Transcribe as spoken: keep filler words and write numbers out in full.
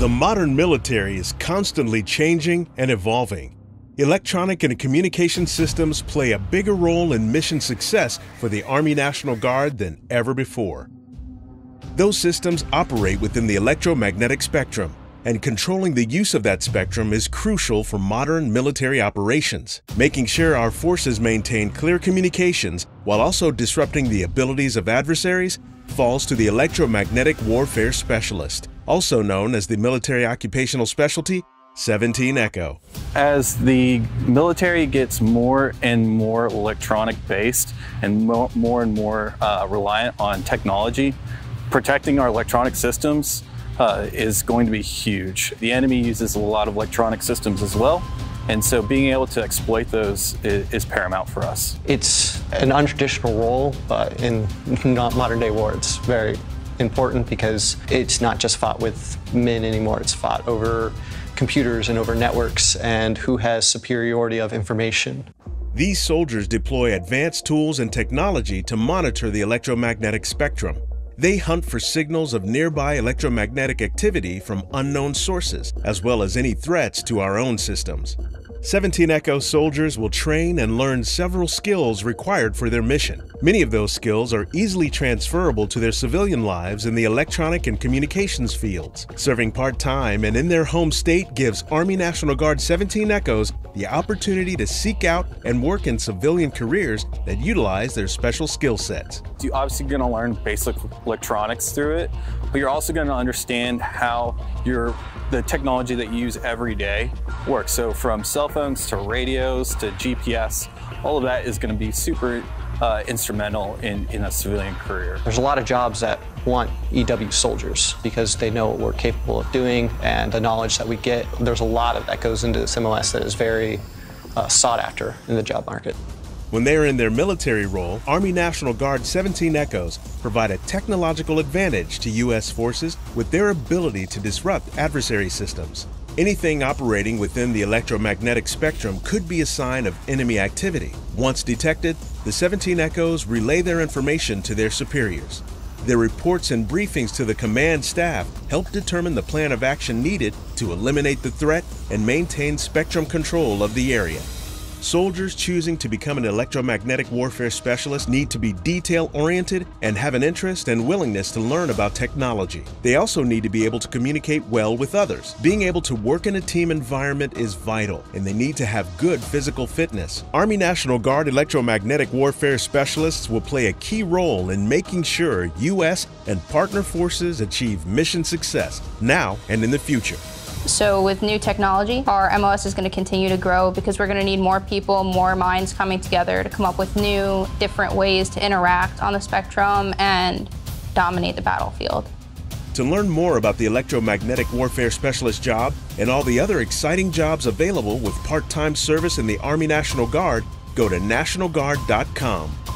The modern military is constantly changing and evolving. Electronic and communication systems play a bigger role in mission success for the Army National Guard than ever before. Those systems operate within the electromagnetic spectrum, and controlling the use of that spectrum is crucial for modern military operations. Making sure our forces maintain clear communications while also disrupting the abilities of adversaries falls to the Electromagnetic Warfare Specialist, also known as the military occupational specialty seventeen Echo. As the military gets more and more electronic based and more, more and more uh, reliant on technology, protecting our electronic systems uh, is going to be huge. The enemy uses a lot of electronic systems as well, and so being able to exploit those is, is paramount for us. It's an untraditional role uh, in modern day war. It's very important because it's not just fought with men anymore. It's fought over computers and over networks and who has superiority of information. These soldiers deploy advanced tools and technology to monitor the electromagnetic spectrum. They hunt for signals of nearby electromagnetic activity from unknown sources, as well as any threats to our own systems. seventeen Echo soldiers will train and learn several skills required for their mission. Many of those skills are easily transferable to their civilian lives in the electronic and communications fields. Serving part-time and in their home state gives Army National Guard seventeen Echoes the opportunity to seek out and work in civilian careers that utilize their special skill sets. You're obviously going to learn basic electronics through it, but you're also going to understand how your the technology that you use every day works. So from cell phones to radios to G P S, all of that is going to be super uh, instrumental in, in a civilian career. There's a lot of jobs that want E W soldiers because they know what we're capable of doing and the knowledge that we get. There's a lot of that goes into this M O S that is very uh, sought after in the job market. When they are in their military role, Army National Guard seventeen Echoes provide a technological advantage to U S forces with their ability to disrupt adversary systems. Anything operating within the electromagnetic spectrum could be a sign of enemy activity. Once detected, the seventeen Echoes relay their information to their superiors. Their reports and briefings to the command staff help determine the plan of action needed to eliminate the threat and maintain spectrum control of the area. Soldiers choosing to become an electromagnetic warfare specialist need to be detail-oriented and have an interest and willingness to learn about technology. They also need to be able to communicate well with others. Being able to work in a team environment is vital, and they need to have good physical fitness. Army National Guard electromagnetic warfare specialists will play a key role in making sure U S and partner forces achieve mission success now and in the future. So with new technology, our M O S is going to continue to grow because we're going to need more people, more minds coming together to come up with new, different ways to interact on the spectrum and dominate the battlefield. To learn more about the electromagnetic warfare specialist job and all the other exciting jobs available with part-time service in the Army National Guard, go to national guard dot com.